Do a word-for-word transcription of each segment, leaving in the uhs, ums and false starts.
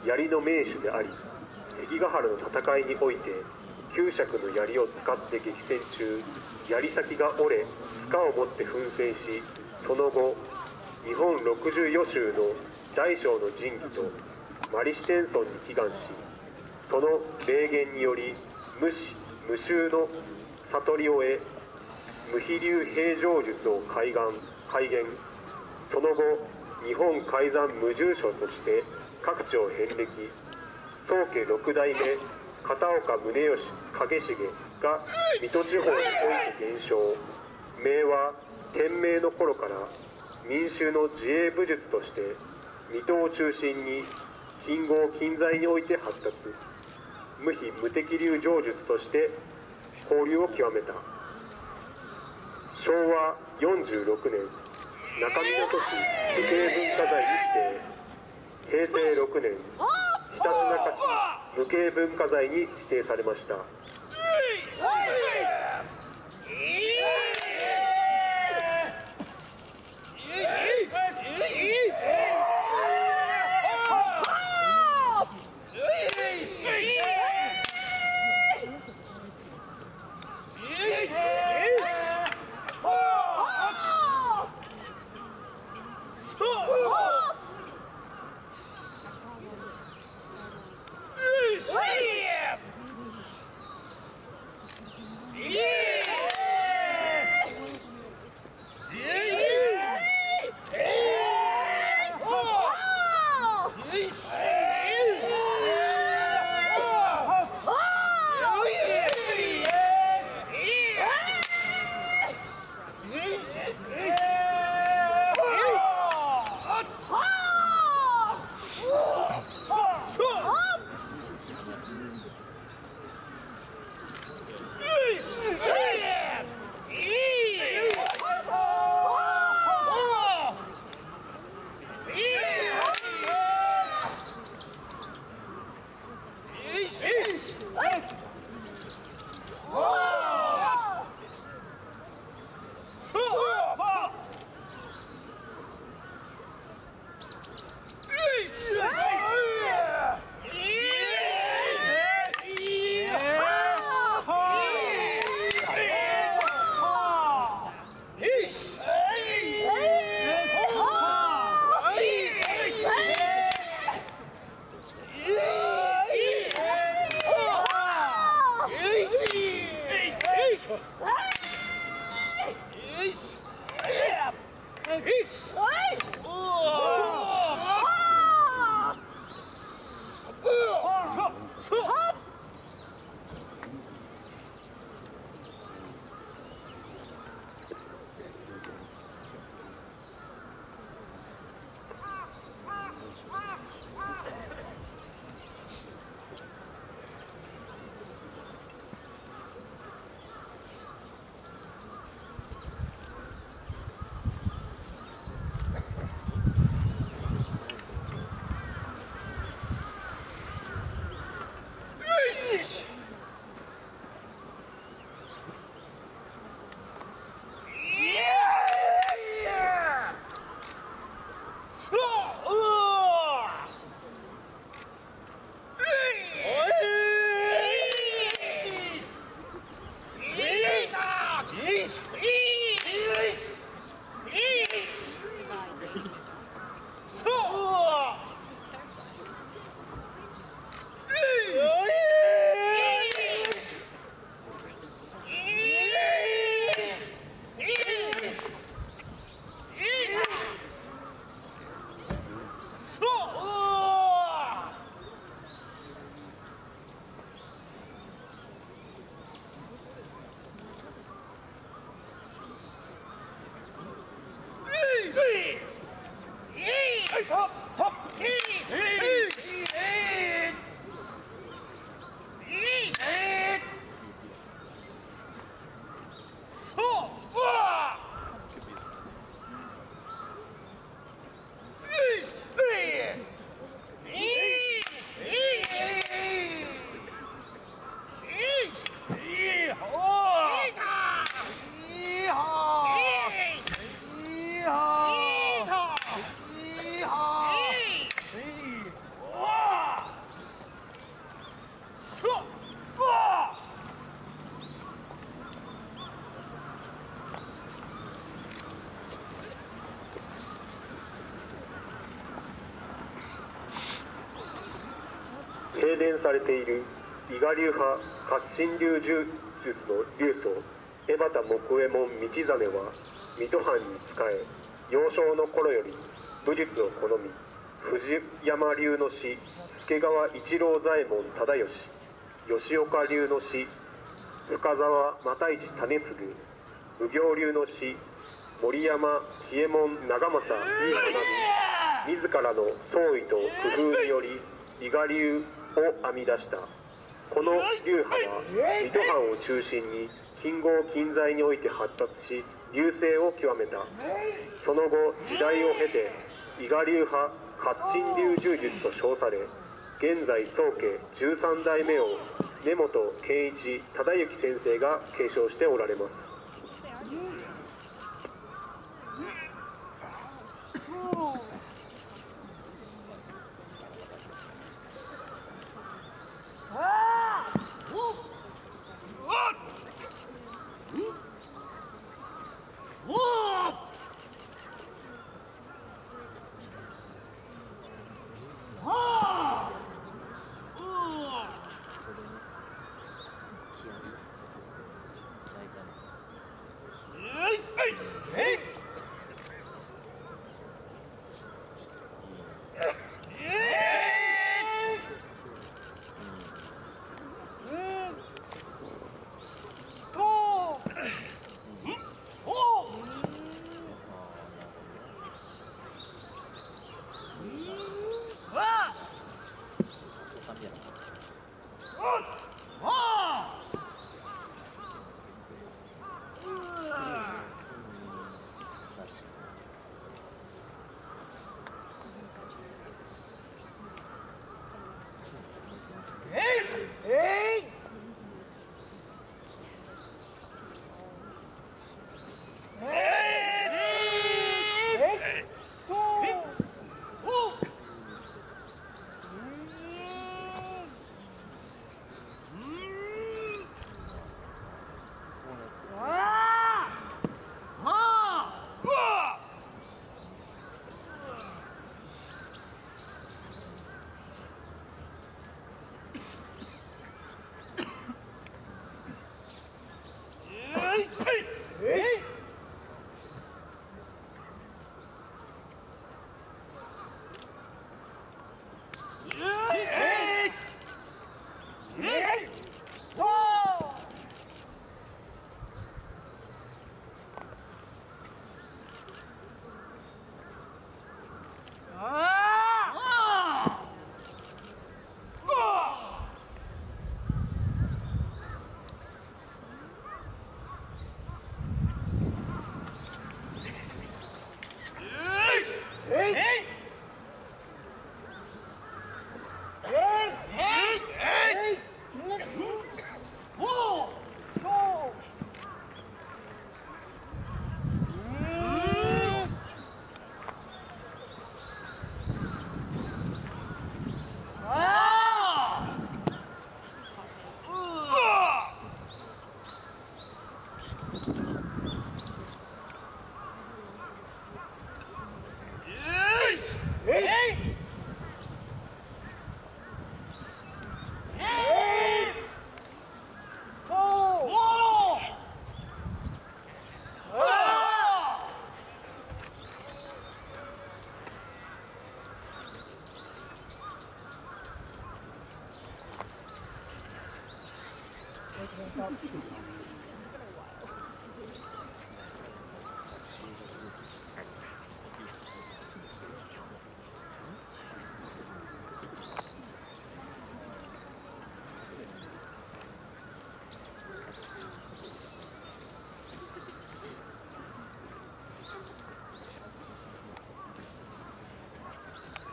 槍の名手であり、関ヶ原の戦いにおいて九尺の槍を使って激戦中、槍先が折れ柄を持って奮戦し、その後日本ろくじゅうよ州の大小の神器とマリシテンソンに祈願し、その霊言により無死無臭の悟りを得、無比流平常術を開眼開言。その後日本海山無住所として各地を遍歴。宗家六代目片岡宗義景重が水戸地方において伝承。明は天明の頃から民衆の自衛武術として水戸を中心に近郷近在において発達。無比無敵流上術として交流を極めた。しょうわよんじゅうろくねん、中港市無形文化財に指定。へいせいろくねん、ひたちなか市無形文化財に指定されました。 停電されている伊賀流派活心流柔術の流祖江端木右衛門道真は水戸藩に仕え、幼少の頃より武術を好み、藤山流の師助川一郎左衛門忠義、吉岡流の師深沢又一種次、奉行流の師森山喜右衛門長政に学び、自らの創意と工夫により伊賀流を編み出した。この流派は水戸藩を中心に近郷近在において発達し隆盛を極めた。その後時代を経て伊賀流派活心流柔術と称され、現在宗家じゅうさん代目を根本健一忠之先生が継承しておられます。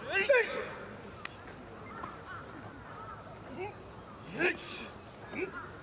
Yes!